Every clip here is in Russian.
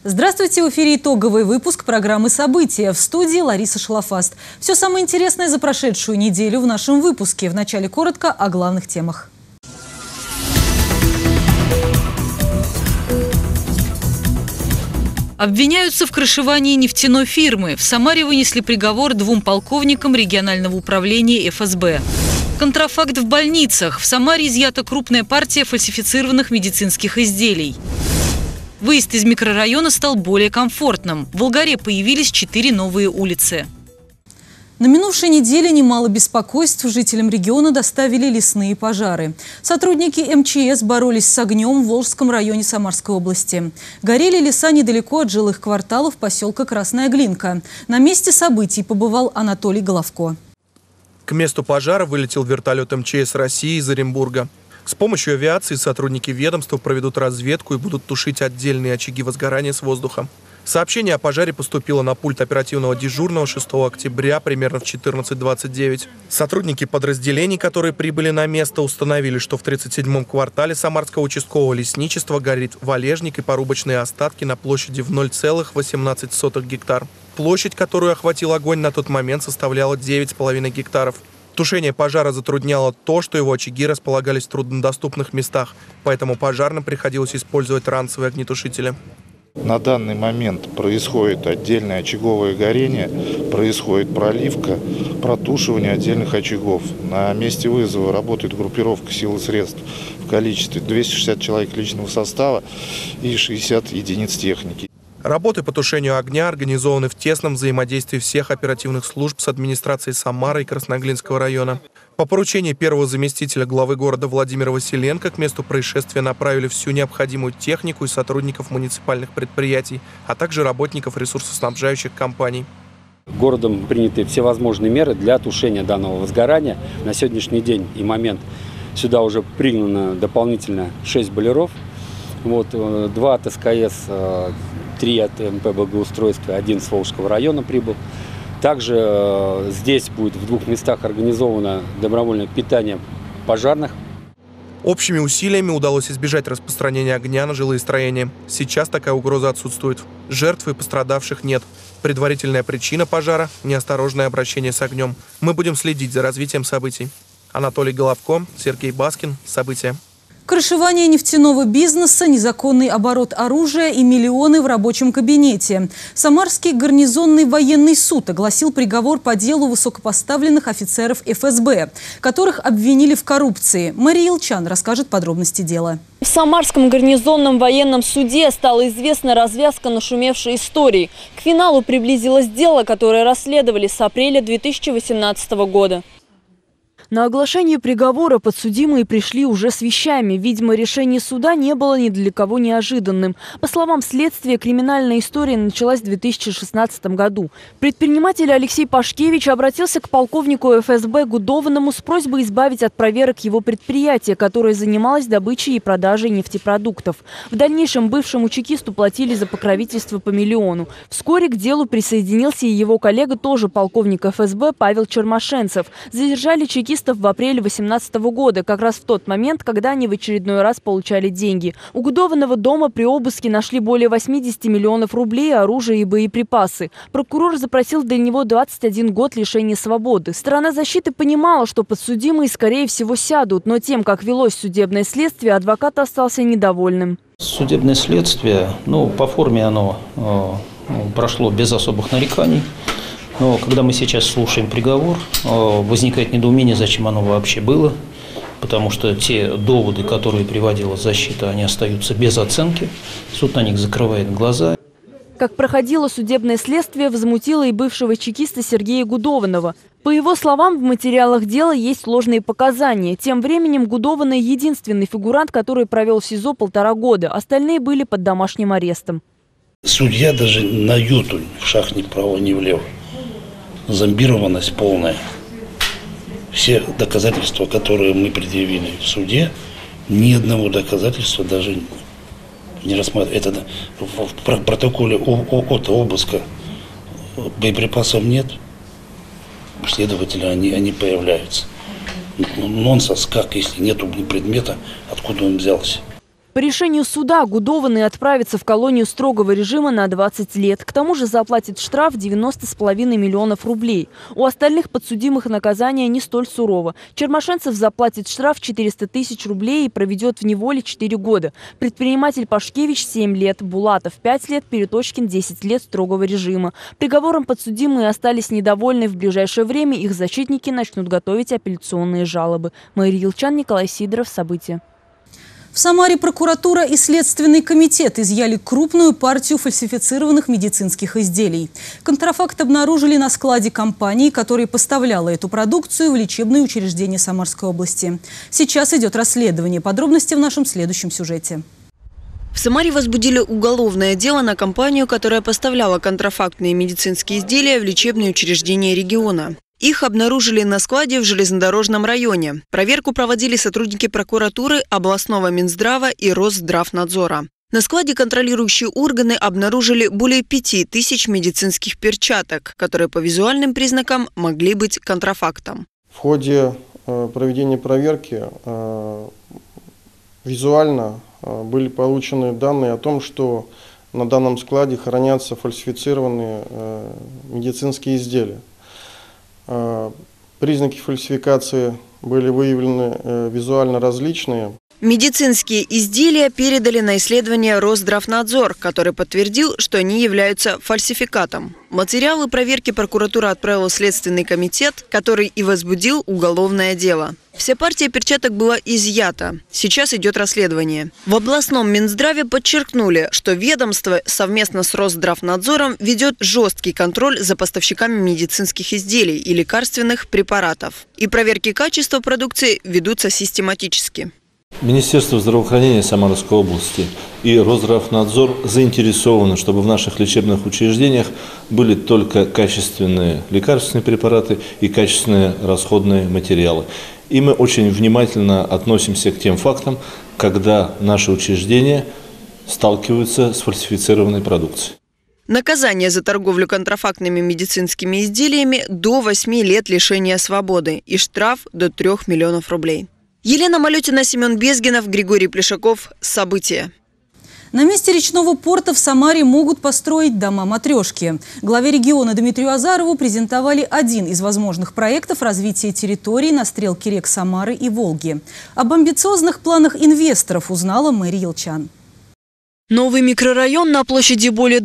Здравствуйте, в эфире итоговый выпуск программы «События». В студии Лариса Шалафаст. Все самое интересное за прошедшую неделю в нашем выпуске. Вначале коротко о главных темах. Обвиняются в крышевании нефтяной фирмы. В Самаре вынесли приговор 2 полковникам регионального управления ФСБ. Контрафакт в больницах. В Самаре изъята крупная партия фальсифицированных медицинских изделий. Выезд из микрорайона стал более комфортным. В Волгаре появились 4 новые улицы. На минувшей неделе немало беспокойств жителям региона доставили лесные пожары. Сотрудники МЧС боролись с огнем в Волжском районе Самарской области. Горели леса недалеко от жилых кварталов поселка Красная Глинка. На месте событий побывал Анатолий Головко. К месту пожара вылетел вертолет МЧС России из Оренбурга. С помощью авиации сотрудники ведомства проведут разведку и будут тушить отдельные очаги возгорания с воздуха. Сообщение о пожаре поступило на пульт оперативного дежурного 6 октября примерно в 14:29. Сотрудники подразделений, которые прибыли на место, установили, что в 37-м квартале Самарского участкового лесничества горит валежник и порубочные остатки на площади в 0,18 гектар. Площадь, которую охватил огонь, на тот момент составляла 9,5 гектаров. Тушение пожара затрудняло то, что его очаги располагались в труднодоступных местах, поэтому пожарным приходилось использовать ранцевые огнетушители. На данный момент происходит отдельное очаговое горение, происходит проливка, протушивание отдельных очагов. На месте вызова работает группировка сил и средств в количестве 260 человек личного состава и 60 единиц техники. Работы по тушению огня организованы в тесном взаимодействии всех оперативных служб с администрацией Самары и Красноглинского района. По поручению первого заместителя главы города Владимира Василенко к месту происшествия направили всю необходимую технику и сотрудников муниципальных предприятий, а также работников ресурсоснабжающих компаний. Городом приняты всевозможные меры для тушения данного возгорания. На сегодняшний день и момент сюда уже пригнано дополнительно 6 боляров, 2 от СКС, 3 от МП «Благоустройства», 1 с Волжского района прибыл. Также здесь будет в 2 местах организовано добровольное питание пожарных. Общими усилиями удалось избежать распространения огня на жилые строения. Сейчас такая угроза отсутствует. Жертв и пострадавших нет. Предварительная причина пожара – неосторожное обращение с огнем. Мы будем следить за развитием событий. Анатолий Головко, Сергей Баскин. События. Крышевание нефтяного бизнеса, незаконный оборот оружия и миллионы в рабочем кабинете. Самарский гарнизонный военный суд огласил приговор по делу высокопоставленных офицеров ФСБ, которых обвинили в коррупции. Мария Илчан расскажет подробности дела. В Самарском гарнизонном военном суде стала известна развязка нашумевшей истории. К финалу приблизилось дело, которое расследовали с апреля 2018 года. На оглашение приговора подсудимые пришли уже с вещами. Видимо, решение суда не было ни для кого неожиданным. По словам следствия, криминальная история началась в 2016 году. Предприниматель Алексей Пашкевич обратился к полковнику ФСБ Гудованному с просьбой избавить от проверок его предприятия, которое занималось добычей и продажей нефтепродуктов. В дальнейшем бывшему чекисту платили за покровительство по миллиону. Вскоре к делу присоединился и его коллега, тоже полковник ФСБ, Павел Чермашенцев. Задержали чекиста в апреле 2018 года, как раз в тот момент, когда они в очередной раз получали деньги. У Гудованного дома при обыске нашли более 80 миллионов рублей, оружие и боеприпасы. Прокурор запросил для него 21 год лишения свободы. Сторона защиты понимала, что подсудимые, скорее всего, сядут, но тем, как велось судебное следствие, адвокат остался недовольным. Судебное следствие, по форме оно прошло без особых нареканий. Но когда мы сейчас слушаем приговор, возникает недоумение, зачем оно вообще было, потому что те доводы, которые приводила защита, они остаются без оценки, суд на них закрывает глаза. Как проходило судебное следствие, возмутило и бывшего чекиста Сергея Гудованного. По его словам, в материалах дела есть ложные показания. Тем временем Гудованный – единственный фигурант, который провел в СИЗО 1,5 года. Остальные были под домашним арестом. Судья даже на йоту в шаг ни вправо, ни влево. Зомбированность полная. Все доказательства, которые мы предъявили в суде, ни одного доказательства даже не рассматривают. Это в протоколе от обыска боеприпасов нет, следователи они появляются. Нонсенс, как, если нету предмета, откуда он взялся. По решению суда Гудованный отправится в колонию строгого режима на 20 лет. К тому же заплатит штраф 90,5 миллионов рублей. У остальных подсудимых наказание не столь сурово. Чермашенцев заплатит штраф 400 тысяч рублей и проведет в неволе 4 года. Предприниматель Пашкевич 7 лет, Булатов 5 лет, Переточкин 10 лет строгого режима. Приговором подсудимые остались недовольны. В ближайшее время их защитники начнут готовить апелляционные жалобы. Мария Елчан, Николай Сидоров. События. В Самаре прокуратура и Следственный комитет изъяли крупную партию фальсифицированных медицинских изделий. Контрафакт обнаружили на складе компании, которая поставляла эту продукцию в лечебные учреждения Самарской области. Сейчас идет расследование. Подробности в нашем следующем сюжете. В Самаре возбудили уголовное дело на компанию, которая поставляла контрафактные медицинские изделия в лечебные учреждения региона. Их обнаружили на складе в железнодорожном районе. Проверку проводили сотрудники прокуратуры, областного Минздрава и Росздравнадзора. На складе контролирующие органы обнаружили более 5000 медицинских перчаток, которые по визуальным признакам могли быть контрафактом. В ходе проведения проверки визуально были получены данные о том, что на данном складе хранятся фальсифицированные медицинские изделия. Признаки фальсификации были выявлены визуально различные. Медицинские изделия передали на исследование Росздравнадзор, который подтвердил, что они являются фальсификатом. Материалы проверки прокуратура отправила в Следственный комитет, который и возбудил уголовное дело. Вся партия перчаток была изъята. Сейчас идет расследование. В областном Минздраве подчеркнули, что ведомство совместно с Росздравнадзором ведет жесткий контроль за поставщиками медицинских изделий и лекарственных препаратов. И проверки качества продукции ведутся систематически. Министерство здравоохранения Самарской области и Росздравнадзор заинтересованы, чтобы в наших лечебных учреждениях были только качественные лекарственные препараты и качественные расходные материалы. И мы очень внимательно относимся к тем фактам, когда наши учреждения сталкиваются с фальсифицированной продукцией. Наказание за торговлю контрафактными медицинскими изделиями до 8 лет лишения свободы и штраф до 3 миллионов рублей. Елена Малютина, Семен Безгинов, Григорий Плешаков. События. На месте речного порта в Самаре могут построить дома-матрешки. Главе региона Дмитрию Азарову презентовали один из возможных проектов развития территорий на стрелке рек Самары и Волги. Об амбициозных планах инвесторов узнала Мария Елчан. Новый микрорайон на площади более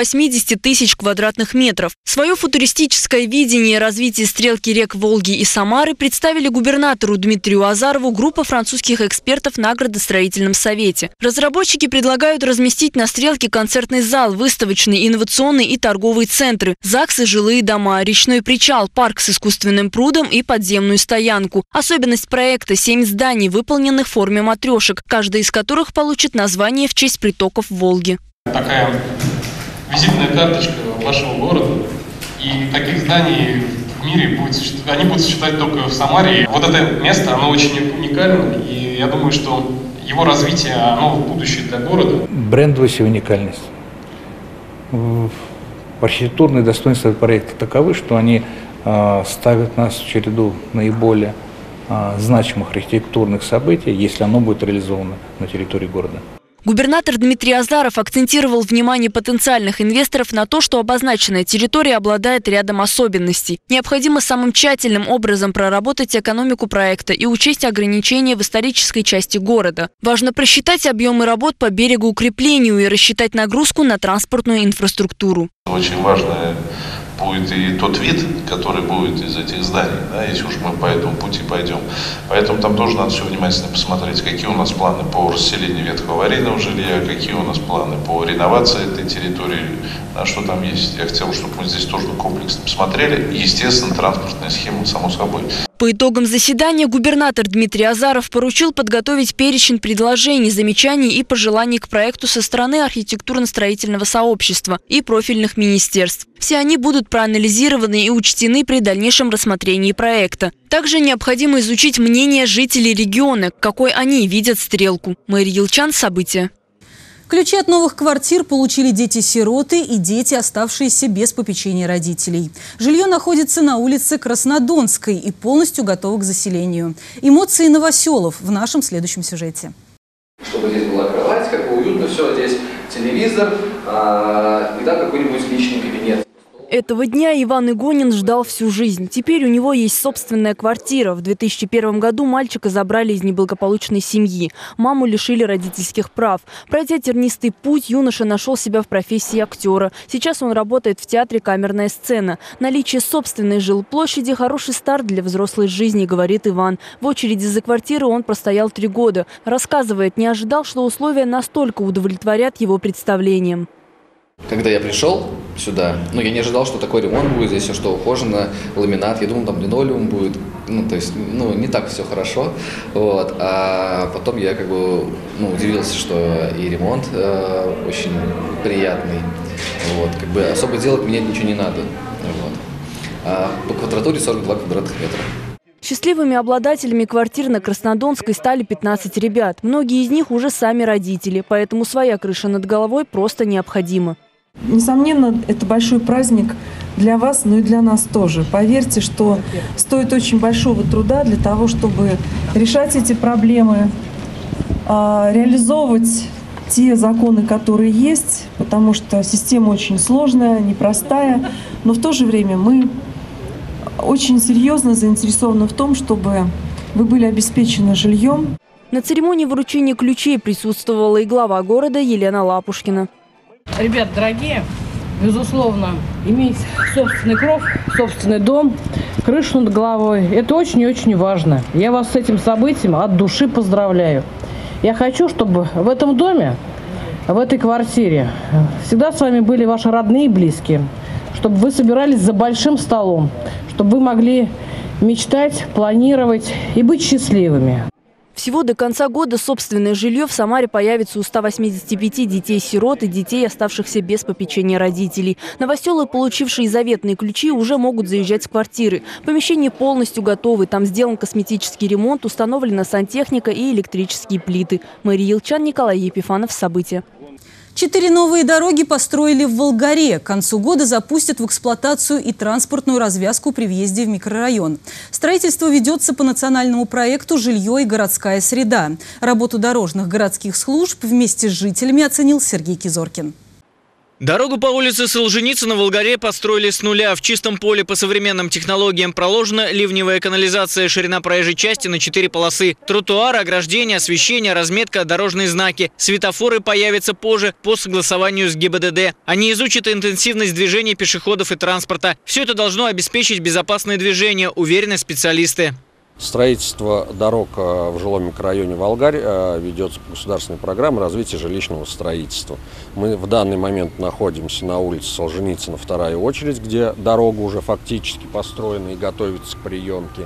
280 тысяч квадратных метров. Свое футуристическое видение развития стрелки рек Волги и Самары представили губернатору Дмитрию Азарову группа французских экспертов на градостроительном совете. Разработчики предлагают разместить на стрелке концертный зал, выставочный, инновационный и торговые центры, ЗАГСы, жилые дома, речной причал, парк с искусственным прудом и подземную стоянку. Особенность проекта – 7 зданий, выполненных в форме матрешек, каждая из которых получит название в честь притоков Волги. Такая визитная карточка вашего города, и таких зданий в мире будут существовать только в Самаре. Вот это место, оно очень уникально, и я думаю, что его развитие, оно в будущее для города. Брендовость и уникальность. Архитектурные достоинства проекта таковы, что они ставят нас в череду наиболее значимых архитектурных событий, если оно будет реализовано на территории города. Губернатор Дмитрий Азаров акцентировал внимание потенциальных инвесторов на то, что обозначенная территория обладает рядом особенностей. Необходимо самым тщательным образом проработать экономику проекта и учесть ограничения в исторической части города. Важно просчитать объемы работ по берегоукреплению и рассчитать нагрузку на транспортную инфраструктуру. Очень важно будет и тот вид, который будет из этих зданий, да, если уж мы по этому пути пойдем. Поэтому там тоже надо все внимательно посмотреть, какие у нас планы по расселению ветхого аварийного жилья, какие у нас планы по реновации этой территории, да, что там есть. Я хотел, чтобы мы здесь тоже комплексно посмотрели. И, естественно, транспортная схема, само собой. По итогам заседания губернатор Дмитрий Азаров поручил подготовить перечень предложений, замечаний и пожеланий к проекту со стороны архитектурно-строительного сообщества и профильных министерств. Все они будут проанализированы и учтены при дальнейшем рассмотрении проекта. Также необходимо изучить мнение жителей региона, какой они видят стрелку. Мария Елчан. События. Ключи от новых квартир получили дети-сироты и дети, оставшиеся без попечения родителей. Жилье находится на улице Краснодонской и полностью готово к заселению. Эмоции новоселов в нашем следующем сюжете. чтобы здесь была кровать, как бы уютно, все, здесь телевизор, и да, какой-нибудь личный кабинет. Этого дня Иван Игонин ждал всю жизнь. Теперь у него есть собственная квартира. В 2001 году мальчика забрали из неблагополучной семьи. Маму лишили родительских прав. Пройдя тернистый путь, юноша нашел себя в профессии актера. Сейчас он работает в театре «Камерная сцена». Наличие собственной жилплощади – хороший старт для взрослой жизни, говорит Иван. В очереди за квартиру он простоял 3 года. Рассказывает, не ожидал, что условия настолько удовлетворят его представлениям. Когда я пришел сюда, я не ожидал, что такой ремонт будет, здесь все что ухожено, ламинат, я думал, там линолеум будет, то есть, не так все хорошо, вот, а потом я удивился, что и ремонт очень приятный, вот, особо делать мне ничего не надо, вот, а по квадратуре 42 квадратных метра. Счастливыми обладателями квартир на Краснодонской стали 15 ребят. Многие из них уже сами родители, поэтому своя крыша над головой просто необходима. Несомненно, это большой праздник для вас, но и для нас тоже. Поверьте, что стоит очень большого труда для того, чтобы решать эти проблемы, реализовывать те законы, которые есть, потому что система очень сложная, непростая, но в то же время мы очень серьезно заинтересованы в том, чтобы вы были обеспечены жильем. На церемонии вручения ключей присутствовала и глава города Елена Лапушкина. Ребят, дорогие, безусловно, иметь собственный кров, собственный дом, крышу над головой – это очень и очень важно. Я вас с этим событием от души поздравляю. Я хочу, чтобы в этом доме, в этой квартире всегда с вами были ваши родные и близкие, чтобы вы собирались за большим столом, чтобы вы могли мечтать, планировать и быть счастливыми. Всего до конца года собственное жилье в Самаре появится у 185 детей-сирот и детей, оставшихся без попечения родителей. Новоселы, получившие заветные ключи, уже могут заезжать с квартиры. Помещение полностью готовы. Там сделан косметический ремонт, установлена сантехника и электрические плиты. Мария Елчан, Николай Епифанов. События. 4 новые дороги построили в Волгаре. К концу года запустят в эксплуатацию и транспортную развязку при въезде в микрорайон. Строительство ведется по национальному проекту «Жилье и городская среда». Работу дорожных городских служб вместе с жителями оценил Сергей Кизоркин. Дорогу по улице Солженицына в Волгаре построили с нуля. В чистом поле по современным технологиям проложена ливневая канализация, ширина проезжей части на 4 полосы. Тротуары, ограждения, освещение, разметка, дорожные знаки. Светофоры появятся позже, по согласованию с ГИБДД. Они изучат интенсивность движения пешеходов и транспорта. Все это должно обеспечить безопасное движение, уверены специалисты. Строительство дорог в жилом микрорайоне Волгарь ведется по государственной программе развития жилищного строительства. Мы в данный момент находимся на улице Солженицына, 2-я очередь, где дорога уже фактически построена и готовится к приемке.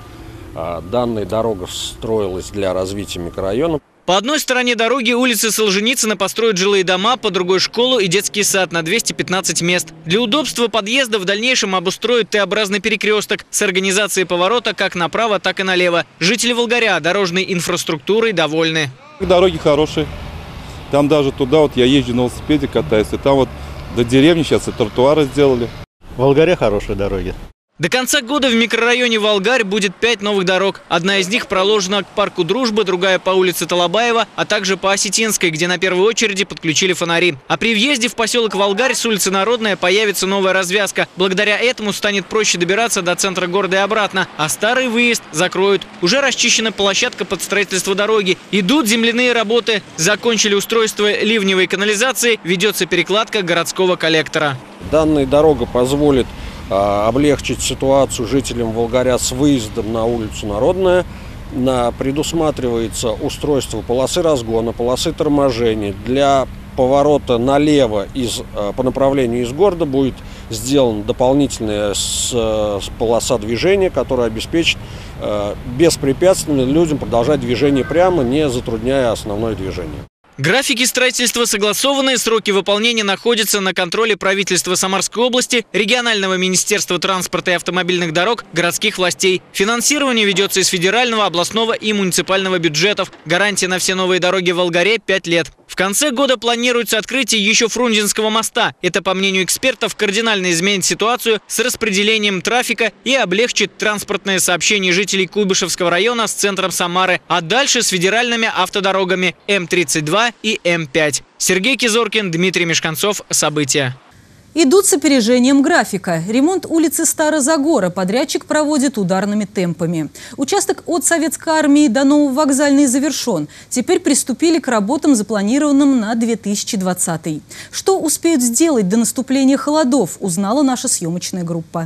Данная дорога строилась для развития микрорайона. По одной стороне дороги улицы Солженицына построят жилые дома, по другой – школу и детский сад на 215 мест. Для удобства подъезда в дальнейшем обустроят Т-образный перекресток с организацией поворота как направо, так и налево. Жители Волгаря дорожной инфраструктурой довольны. Дороги хорошие. Там даже туда я езжу на велосипеде, катаюсь. И там до деревни сейчас и тротуары сделали. В Волгаре хорошие дороги. До конца года в микрорайоне Волгарь будет 5 новых дорог. Одна из них проложена к парку Дружбы, другая по улице Талабаева, а также по Осетинской, где на первой очереди подключили фонари. А при въезде в поселок Волгарь с улицы Народная появится новая развязка. Благодаря этому станет проще добираться до центра города и обратно. А старый выезд закроют. Уже расчищена площадка под строительство дороги. Идут земляные работы. Закончили устройство ливневой канализации. Ведется перекладка городского коллектора. Данная дорога позволит облегчить ситуацию жителям Волгаря с выездом на улицу Народная. Предусматривается устройство полосы разгона, полосы торможения. Для поворота налево по направлению из города будет сделана дополнительная полоса движения, которая обеспечит беспрепятственно людям продолжать движение прямо, не затрудняя основное движение. Графики строительства согласованы, сроки выполнения находятся на контроле правительства Самарской области, регионального министерства транспорта и автомобильных дорог, городских властей. Финансирование ведется из федерального, областного и муниципального бюджетов. Гарантия на все новые дороги в Волгаре – 5 лет. В конце года планируется открытие еще Фрунзенского моста. Это, по мнению экспертов, кардинально изменит ситуацию с распределением трафика и облегчит транспортное сообщение жителей Куйбышевского района с центром Самары, а дальше с федеральными автодорогами М-32 и М-5. Сергей Кизоркин, Дмитрий Мешканцов. События. Идут с опережением графика. Ремонт улицы Старозагора подрядчик проводит ударными темпами. Участок от Советской армии до Нововокзальной завершен. Теперь приступили к работам, запланированным на 2020. Что успеют сделать до наступления холодов, узнала наша съемочная группа.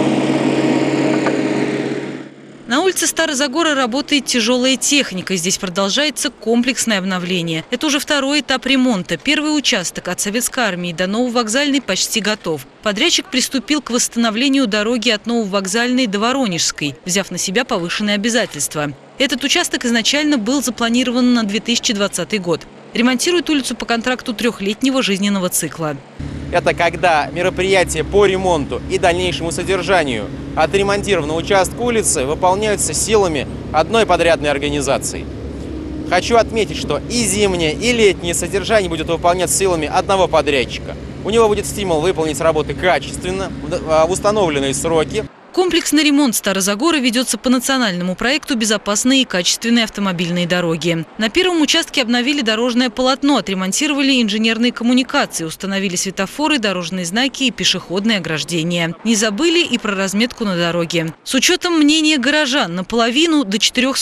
На улице Старозагора работает тяжелая техника. Здесь продолжается комплексное обновление. Это уже второй этап ремонта. Первый участок от Советской армии до Нововокзальной почти готов. Подрядчик приступил к восстановлению дороги от Нововокзальной до Воронежской, взяв на себя повышенные обязательства. Этот участок изначально был запланирован на 2020 год. Ремонтирует улицу по контракту трехлетнего жизненного цикла. Это когда мероприятия по ремонту и дальнейшему содержанию отремонтированного участка улицы выполняются силами одной подрядной организации. Хочу отметить, что и зимнее, и летнее содержание будет выполняться силами одного подрядчика. У него будет стимул выполнить работы качественно, в установленные сроки. Комплексный ремонт Старозагора ведется по национальному проекту «Безопасные и качественные автомобильные дороги». На первом участке обновили дорожное полотно, отремонтировали инженерные коммуникации, установили светофоры, дорожные знаки и пешеходные ограждения. Не забыли и про разметку на дороге. С учетом мнения горожан, наполовину до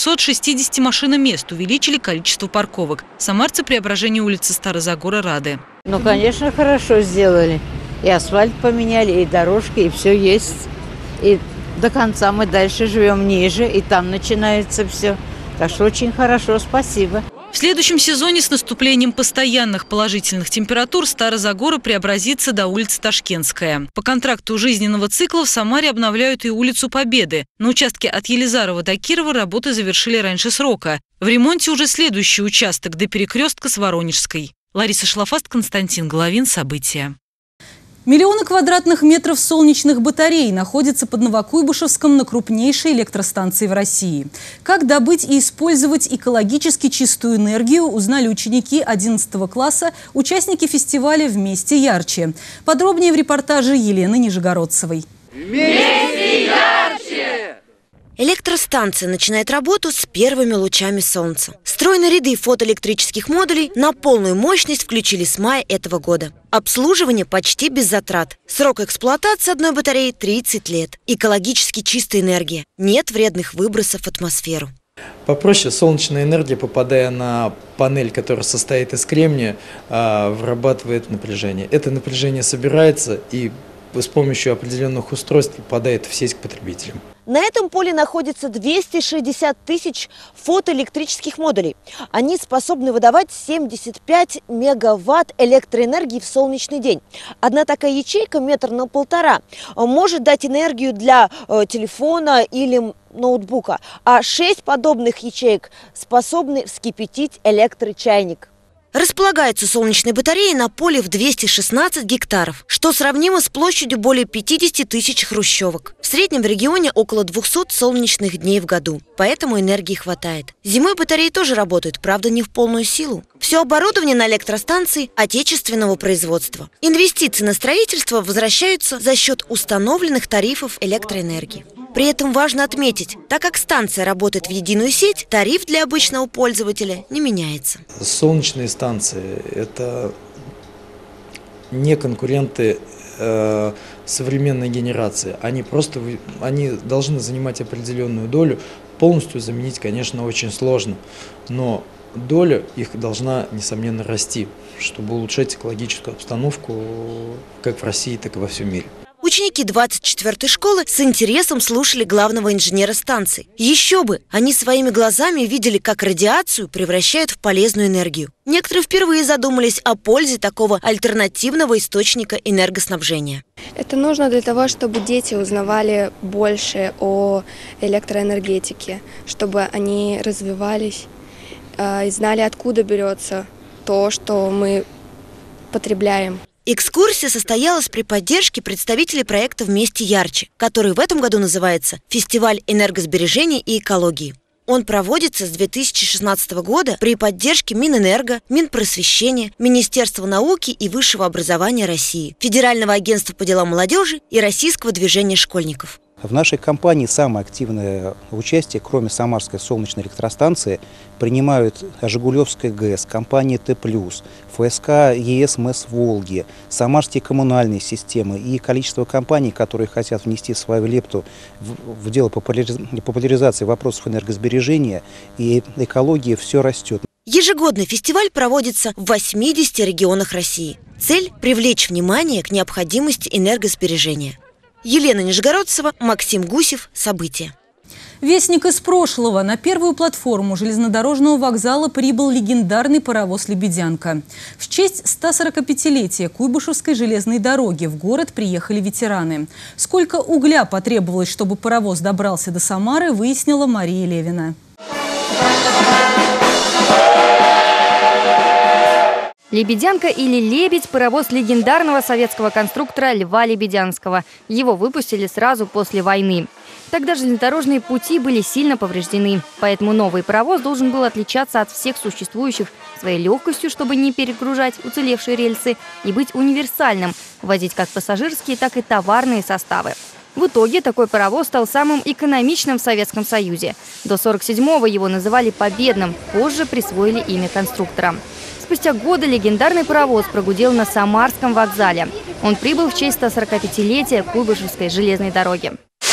460 машиномест увеличили количество парковок. Самарцы преображению улицы Старозагора рады. Ну, конечно, хорошо сделали. И асфальт поменяли, и дорожки, и все есть. И до конца мы дальше живем ниже, и там начинается все. Так что очень хорошо, спасибо. В следующем сезоне с наступлением постоянных положительных температур Старозагора преобразится до улицы Ташкентская. По контракту жизненного цикла в Самаре обновляют и улицу Победы. На участке от Елизарова до Кирова работы завершили раньше срока. В ремонте уже следующий участок до перекрестка с Воронежской. Лариса Шлафаст, Константин Головин. События. Миллионы квадратных метров солнечных батарей находятся под Новокуйбышевском на крупнейшей электростанции в России. Как добыть и использовать экологически чистую энергию, узнали ученики 11 класса, участники фестиваля «Вместе ярче». Подробнее в репортаже Елены Нижегородцевой. Вместе ярче! Электростанция начинает работу с первыми лучами солнца. Стройные ряды фотоэлектрических модулей на полную мощность включили с мая этого года. Обслуживание почти без затрат. Срок эксплуатации одной батареи 30 лет. Экологически чистая энергия. Нет вредных выбросов в атмосферу. Попроще, солнечная энергия, попадая на панель, которая состоит из кремния, вырабатывает напряжение. Это напряжение собирается и с помощью определенных устройств попадает в сеть к потребителям. На этом поле находится 260 тысяч фотоэлектрических модулей. Они способны выдавать 75 мегаватт электроэнергии в солнечный день. Одна такая ячейка, 1,5 метра, может дать энергию для телефона или ноутбука. А 6 подобных ячеек способны вскипятить электрочайник. Располагаются солнечные батареи на поле в 216 гектаров, что сравнимо с площадью более 50 тысяч хрущевок. В среднем в регионе около 200 солнечных дней в году, поэтому энергии хватает. Зимой батареи тоже работают, правда не в полную силу. Все оборудование на электростанции отечественного производства. Инвестиции на строительство возвращаются за счет установленных тарифов электроэнергии. При этом важно отметить, так как станция работает в единую сеть, тариф для обычного пользователя не меняется. Солнечные станции – это не конкуренты современной генерации. Они должны занимать определенную долю. Полностью заменить, конечно, очень сложно, но доля их должна, несомненно, расти, чтобы улучшать экологическую обстановку как в России, так и во всем мире. Ученики 24-й школы с интересом слушали главного инженера станции. Еще бы! Они своими глазами видели, как радиацию превращают в полезную энергию. Некоторые впервые задумались о пользе такого альтернативного источника энергоснабжения. Это нужно для того, чтобы дети узнавали больше о электроэнергетике, чтобы они развивались и знали, откуда берется то, что мы потребляем. Экскурсия состоялась при поддержке представителей проекта «Вместе ярче», который в этом году называется «Фестиваль энергосбережения и экологии». Он проводится с 2016 года при поддержке Минэнерго, Минпросвещения, Министерства науки и высшего образования России, Федерального агентства по делам молодежи и Российского движения школьников. В нашей компании самое активное участие, кроме Самарской солнечной электростанции, принимают Жигулевская ГЭС, компания Т+, ФСК ЕС МЭС Волги, Самарские коммунальные системы и количество компаний, которые хотят внести свою лепту в дело популяризации вопросов энергосбережения и экологии, все растет. Ежегодно фестиваль проводится в 80 регионах России. Цель – привлечь внимание к необходимости энергосбережения. Елена Нижегородцева, Максим Гусев. События. Вестник из прошлого. На первую платформу железнодорожного вокзала прибыл легендарный паровоз «Лебедянка». В честь 145-летия Куйбышевской железной дороги в город приехали ветераны. Сколько угля потребовалось, чтобы паровоз добрался до Самары, выяснила Мария Левина. «Лебедянка» или «Лебедь» – паровоз легендарного советского конструктора Льва Лебедянского. Его выпустили сразу после войны. Тогда железнодорожные пути были сильно повреждены, поэтому новый паровоз должен был отличаться от всех существующих своей легкостью, чтобы не перегружать уцелевшие рельсы, и быть универсальным – возить как пассажирские, так и товарные составы. В итоге такой паровоз стал самым экономичным в Советском Союзе. До 1947-го его называли «Победным», позже присвоили имя конструктора. Спустя годы легендарный паровоз прогудел на Самарском вокзале. Он прибыл в честь 145-летия Куйбышевской железной дороги.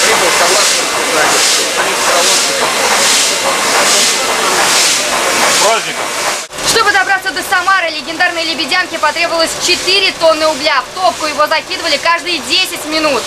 Чтобы добраться до Самары, легендарной «Лебедянке» потребовалось 4 тонны угля. В топку его закидывали каждые 10 минут.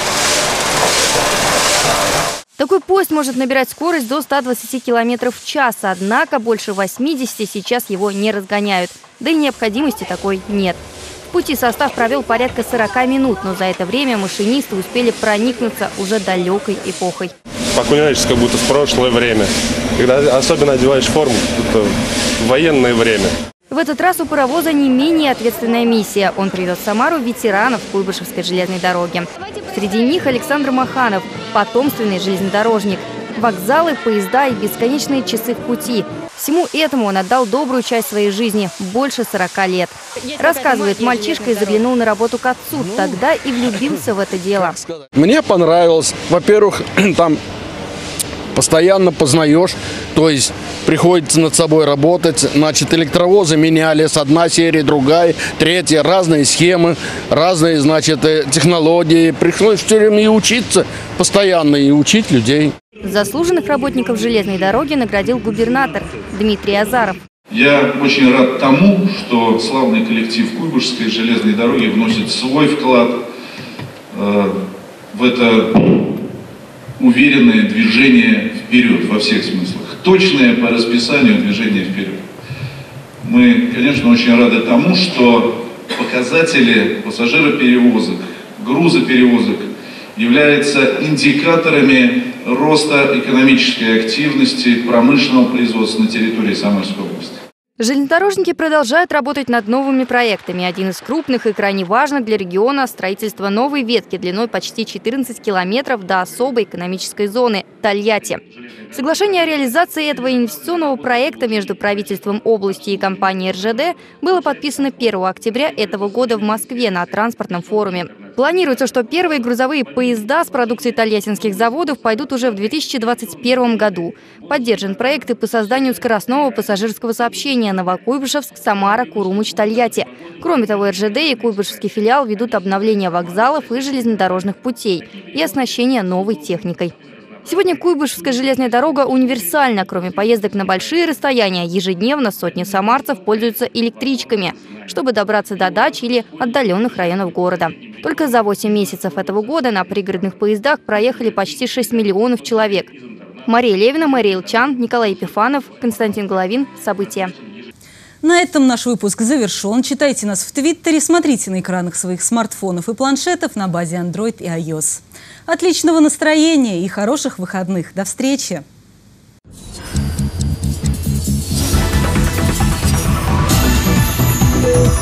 Такой поезд может набирать скорость до 120 км в час, однако больше 80 сейчас его не разгоняют. Да и необходимости такой нет. В пути состав провел порядка 40 минут, но за это время машинисты успели проникнуться уже далекой эпохой. Покунаешься, как будто в прошлое время. Когда особенно одеваешь форму, это в военное время. В этот раз у паровоза не менее ответственная миссия. Он привез в Самару ветеранов Куйбышевской железной дороги. Среди них Александр Маханов, потомственный железнодорожник. Вокзалы, поезда и бесконечные часы в пути. Всему этому он отдал добрую часть своей жизни – больше 40 лет. Рассказывает, мальчишка и заглянул на работу к отцу. Тогда и влюбился в это дело. Мне понравилось. Во-первых, там постоянно познаешь, то есть приходится над собой работать. Значит, электровозы меняли с одной серии, другая, третья, разные схемы, разные, значит, технологии. Пришлось все время и учиться постоянно, и учить людей. Заслуженных работников железной дороги наградил губернатор Дмитрий Азаров. Я очень рад тому, что славный коллектив Куйбышевской железной дороги вносит свой вклад в это уверенное движение вперед во всех смыслах. Точное по расписанию движение вперед. Мы, конечно, очень рады тому, что показатели пассажироперевозок, грузоперевозок являются индикаторами роста экономической активности промышленного производства на территории Самарской области. Железнодорожники продолжают работать над новыми проектами. Один из крупных и крайне важных для региона – строительство новой ветки длиной почти 14 километров до особой экономической зоны – Тольятти. Соглашение о реализации этого инвестиционного проекта между правительством области и компанией РЖД было подписано 1 октября этого года в Москве на транспортном форуме. Планируется, что первые грузовые поезда с продукцией тольяттинских заводов пойдут уже в 2021 году. Поддержан проект и по созданию скоростного пассажирского сообщения Новокуйбышевск, Самара, Курумыч, Тольятти. Кроме того, РЖД и Куйбышевский филиал ведут обновление вокзалов и железнодорожных путей и оснащение новой техникой. Сегодня Куйбышевская железная дорога универсальна. Кроме поездок на большие расстояния, ежедневно сотни самарцев пользуются электричками, чтобы добраться до дач или отдаленных районов города. Только за 8 месяцев этого года на пригородных поездах проехали почти 6 миллионов человек. Мария Левина, Мария Илчан, Николай Епифанов, Константин Головин. События. На этом наш выпуск завершен. Читайте нас в Твиттере, смотрите на экранах своих смартфонов и планшетов на базе Android и iOS. Отличного настроения и хороших выходных. До встречи! We'll be right back.